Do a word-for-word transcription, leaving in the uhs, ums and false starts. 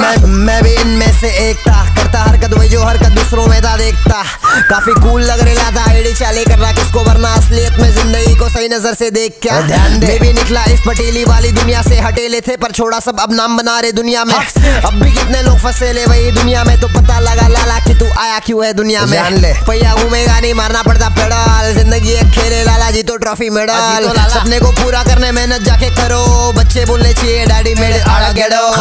मैं मैं भी इनमें से एक था, करता हरकत वही जो हरकत दूसरों में था देखता। काफी कूल लग रहा था, आईडी चाले कर रहा किसको, वरना असलियत में जिंदगी को सही नजर से देख क्या ध्यान दे। भी निकला इस पटेली वाली दुनिया से, हटेले थे पर छोड़ा सब, अब नाम बना रहे दुनिया में। अब भी कितने लोग फंसे ले वही दुनिया में, तो पता लगा लाला कि तू आया क्यों है दुनिया में। जान ले पैया घूमेगा नहीं, मारना पड़ता पेडल, जिंदगी एक खेले लाला जी तो ट्रॉफी मेडल। सपने को पूरा करने मेहनत जाके करो, बच्चे बोलने चाहिए डैडी मेरे आड़ा गेडो।